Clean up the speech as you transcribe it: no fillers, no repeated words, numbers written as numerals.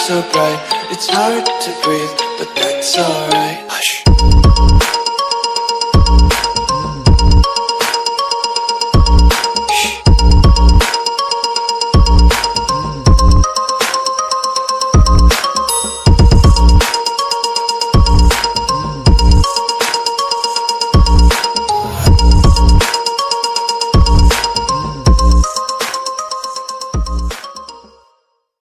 so bright, it's hard to breathe, but that's alright.